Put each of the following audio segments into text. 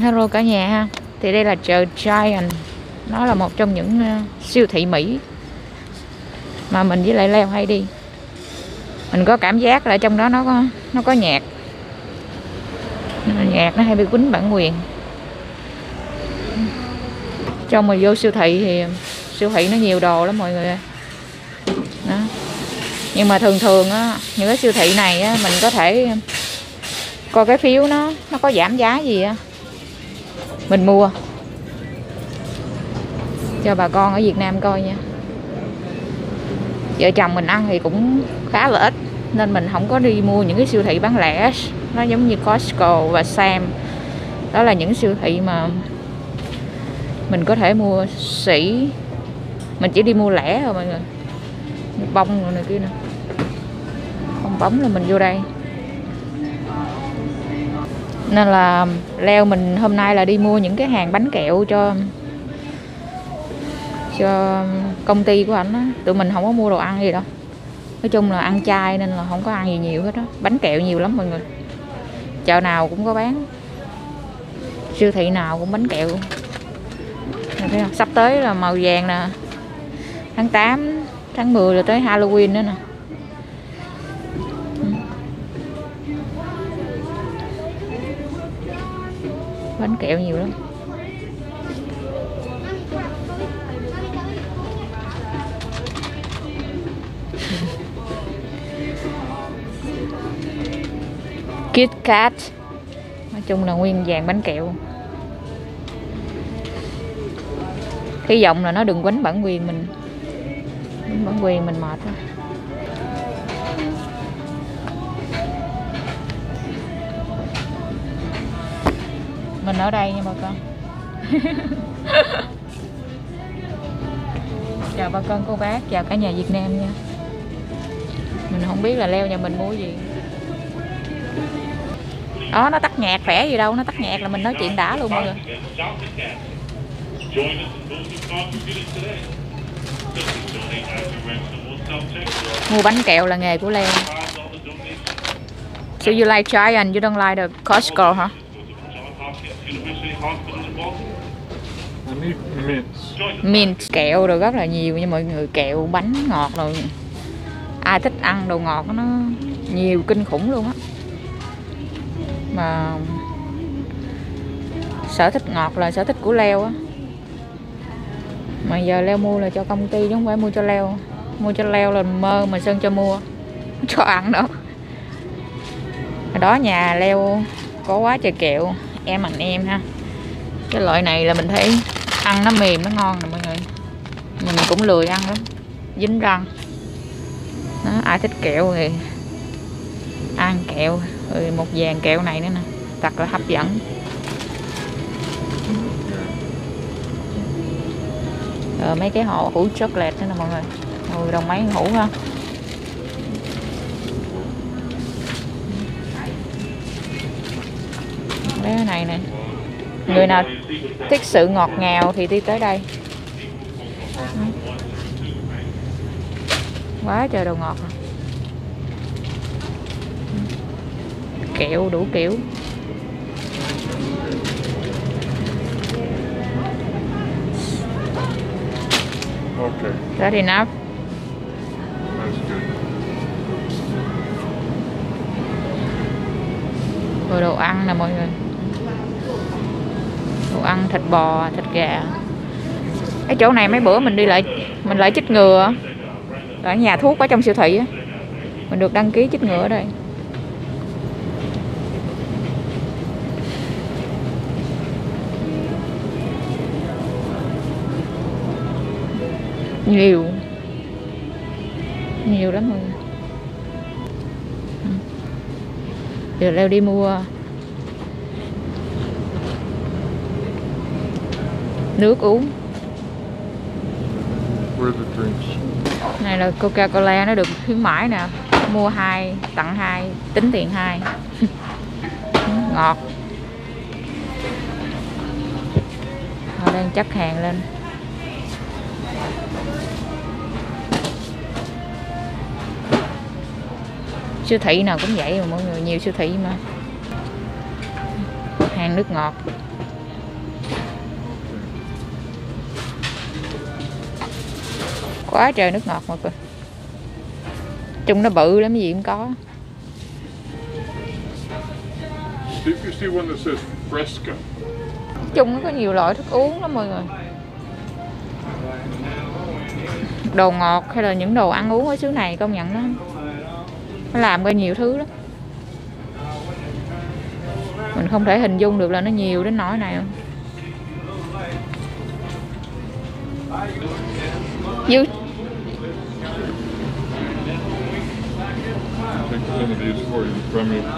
Hello cả nhà ha. Thì đây là chợ Giant. Nó là một trong những siêu thị Mỹ mà mình với lại Leo hay đi. Mình có cảm giác là trong đó nó có nhạc. Nhạc nó hay bị quýnh bản quyền. Trong mà vô siêu thị thì siêu thị nó nhiều đồ lắm mọi người ơi. Đó. Nhưng mà thường á, những cái siêu thị này á, mình có thể coi cái phiếu nó có giảm giá gì á, mình mua cho bà con ở Việt Nam coi nha. Vợ chồng mình ăn thì cũng khá là ít nên mình không có đi mua những cái siêu thị bán lẻ. Nó giống như Costco và Sam. Đó là những siêu thị mà mình có thể mua sỉ. Mình chỉ đi mua lẻ thôi mọi người. Bông rồi này kia nè. Không bóng là mình vô đây. Nên là Leo mình hôm nay là đi mua những cái hàng bánh kẹo cho công ty của ảnh á. Tụi mình không có mua đồ ăn gì đâu. Nói chung là ăn chay nên là không có ăn gì nhiều hết á. Bánh kẹo nhiều lắm mọi người. Chợ nào cũng có bán. Siêu thị nào cũng bánh kẹo. Thấy không? Sắp tới là màu vàng nè. Tháng 8, tháng 10 là tới Halloween nữa nè. Bánh kẹo nhiều lắm. Kit Kat. Nói chung là nguyên vàng bánh kẹo. Hy vọng là nó đừng quánh bản quyền mình. Bản quyền mình mệt quá. Mình ở đây nha bà con. Chào bà con cô bác, chào cả nhà Việt Nam nha. Mình không biết là Leo nhà mình mua gì. Đó, nó tắt nhạc khỏe gì đâu, nó tắt nhạc là mình nói chuyện đã luôn mọi người. Mua bánh kẹo là nghề của Leo. So you like Giant, you don't like the Costco hả? Mint kẹo rồi rất là nhiều nha mọi người, kẹo bánh ngọt rồi. Ai thích ăn đồ ngọt nó nhiều kinh khủng luôn á. Mà sở thích ngọt là sở thích của Leo á. Mà giờ Leo mua là cho công ty chứ không phải mua cho Leo. Mua cho Leo là mơ mà Sơn cho mua. Cho ăn đâu. Hồi đó nhà Leo có quá trời kẹo. Em ăn em ha. Cái loại này là mình thấy ăn nó mềm nó ngon nè mọi người. Mình cũng lười ăn lắm. Dính răng. Đó, ai thích kẹo thì ăn kẹo. Rồi một dàn kẹo này nữa nè. Thật là hấp dẫn. Rồi mấy cái hũ chocolate nữa nè mọi người. 10 đồng mấy hũ ha. Cái này nè. Người nào thích sự ngọt ngào thì đi tới đây. Quá trời đồ ngọt. Kẹo đủ kiểu. Okay. That enough. That's good. Rồi đồ ăn nè mọi người. Đồ ăn thịt bò, thịt gà. Cái chỗ này mấy bữa mình đi lại mình lại chích ngừa ở nhà thuốc ở trong siêu thị á. Mình được đăng ký chích ngừa ở đây. Nhiều lắm mọi người. Giờ Leo đi mua nước uống. Này là Coca-Cola, nó được khuyến mãi nè. Mua 2 tặng 2, tính tiền 2. Ngọt. Họ đang chất hàng lên. Siêu thị nào cũng vậy mà mọi người, nhiều siêu thị mà. Hàng nước ngọt. Quá trời nước ngọt mọi người. Chung nó bự lắm, gì cũng có. You see one that says Fresca. Chung nó có nhiều loại thức uống lắm mọi người. Đồ ngọt hay là những đồ ăn uống ở xứ này công nhận nó làm ra nhiều thứ lắm. Mình không thể hình dung được là nó nhiều đến nỗi này không. You Take some of these for you from me.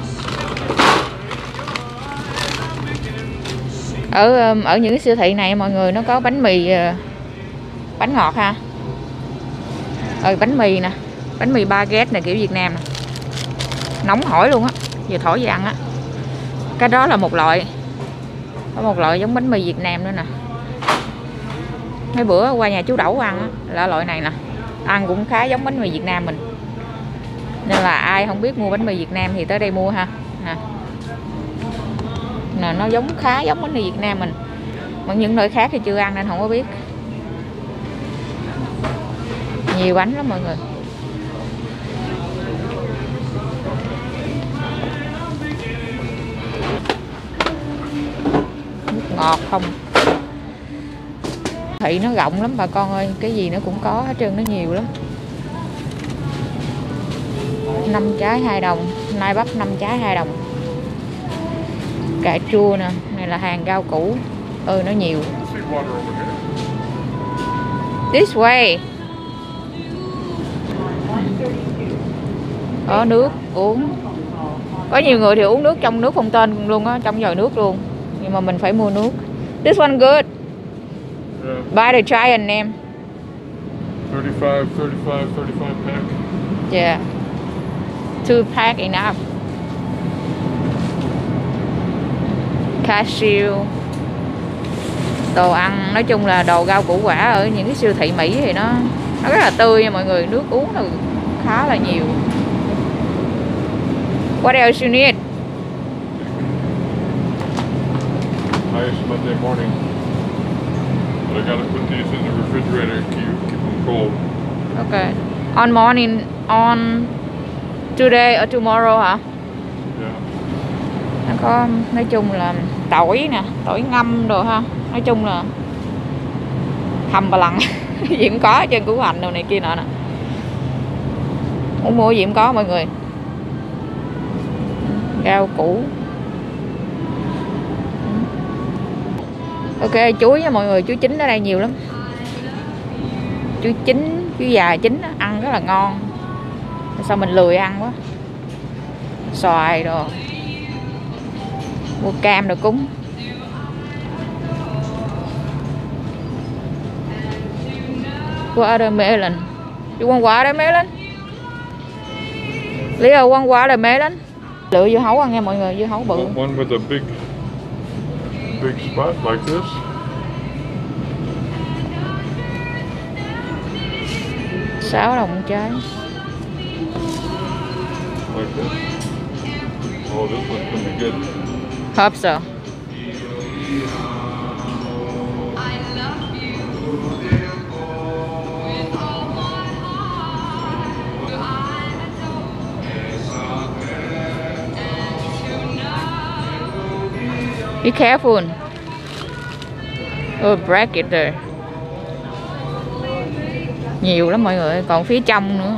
ở những cái siêu thị này mọi người nó có bánh mì, bánh ngọt ha. Bánh mì nè, bánh mì baguette này kiểu Việt Nam nè, nóng hổi luôn á, giờ thổi về ăn á. Cái đó là một loại, có một loại giống bánh mì Việt Nam nữa nè. Mấy bữa qua nhà chú Đẩu ăn á, là loại này nè, ăn cũng khá giống bánh mì Việt Nam mình, nên là ai không biết mua bánh mì Việt Nam thì tới đây mua ha. Nè, nó khá giống bánh mì Việt Nam mình, mà những nơi khác thì chưa ăn nên không có biết. Nhiều bánh lắm mọi người. Nước ngọt không. Thị nó rộng lắm bà con ơi, cái gì nó cũng có hết trơn, nó nhiều lắm. 5 trái 2 đồng, nai bắp 5 trái 2 đồng. Cà chua nè, này là hàng rau củ. Nó nhiều. This way. Có nước uống. Có nhiều người thì uống nước trong nước phong tên luôn á, trong vòi nước luôn. Nhưng mà mình phải mua nước. This one good. Buy the giant em. 35 pack. Yeah. 2 pack enough. Cashew. Đồ ăn nói chung là đồ rau củ quả ở những cái siêu thị Mỹ thì nó rất là tươi nha mọi người, nước uống là khá là nhiều. What else you need? Nice Monday morning. But I gotta put these in the refrigerator and keep them cold. Okay. On morning, on today or tomorrow hả? Yeah. Nó có nói chung là tỏi nè, tỏi ngâm đồ ha. Nói chung là hầm bà lằng gì cũng có trên củ hành đồ này kia nọ nè. Muốn mua gì cũng có mọi người. Rau củ. Ok, chuối nha mọi người, chuối chín ở đây nhiều lắm. Chuối chín, chuối già chín ăn rất là ngon. Sao mình lười ăn quá. Xoài đồ. Mua cam đồ cúng. Watermelon. You want watermelon? Leo want watermelon? Lựa dưa hấu ăn nha mọi người, dưa hấu bự. One with a big spot like this. $6 một trái. Like this. Oh, this one's gonna be good. Hope so. Be careful. Break it there. Nhiều lắm mọi người, còn phía trong nữa.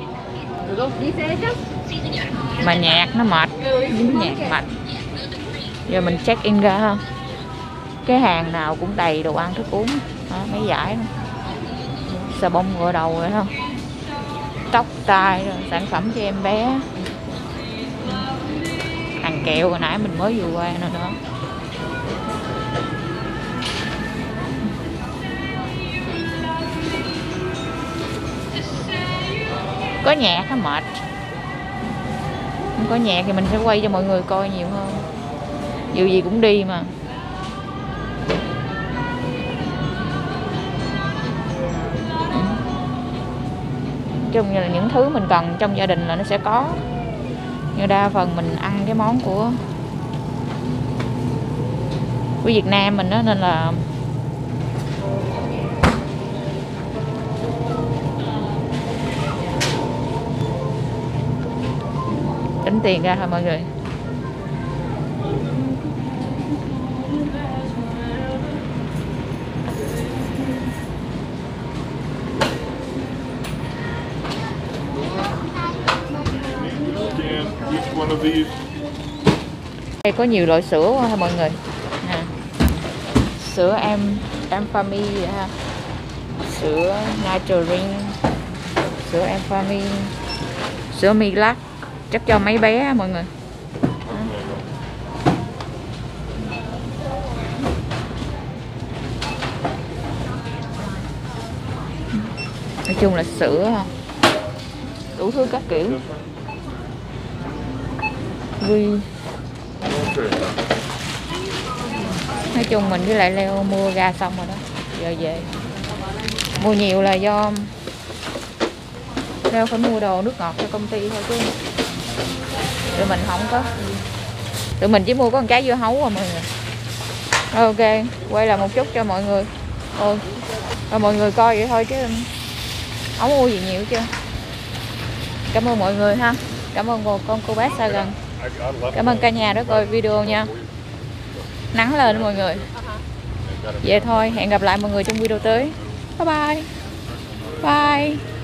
Mà nhạc nó mệt, nhạc mệt. Giờ mình check in ra ha. Cái hàng nào cũng đầy đồ ăn thức uống. Đó, mấy giải đó. Xà bông gội đầu rồi không? Tóc tai rồi, sản phẩm cho em bé. Hàng kẹo hồi nãy mình mới vừa qua nữa đó. Có nhạc nó mệt. Không có nhạc thì mình sẽ quay cho mọi người coi nhiều hơn. Dù gì cũng đi mà. Chung như là những thứ mình cần trong gia đình là nó sẽ có. Như đa phần mình ăn cái món của Việt Nam mình đó, nên là tính tiền ra thôi mọi người. Scan each one of these. Đây có nhiều loại sữa quá ha mọi người. Nè. Sữa Enfami ha. Sữa Naturine, sữa Enfami, sữa Milac, chắc cho mấy bé mọi người. Nói chung là sữa đủ thứ các kiểu. Nói chung mình với lại Leo mua ra xong rồi đó, giờ về. Mua nhiều là do Leo phải mua đồ nước ngọt cho công ty thôi chứ tụi mình không có. Tụi mình chỉ mua có một trái dưa hấu à mọi người. Ok, quay lại một chút cho mọi người. Rồi mọi người coi vậy thôi chứ không mua gì nhiều chưa. Cảm ơn mọi người ha. Cảm ơn con cô bác xa gần. Cảm ơn cả nhà đã coi video nha. Nắng lên mọi người. Vậy thôi, hẹn gặp lại mọi người trong video tới. Bye bye. Bye.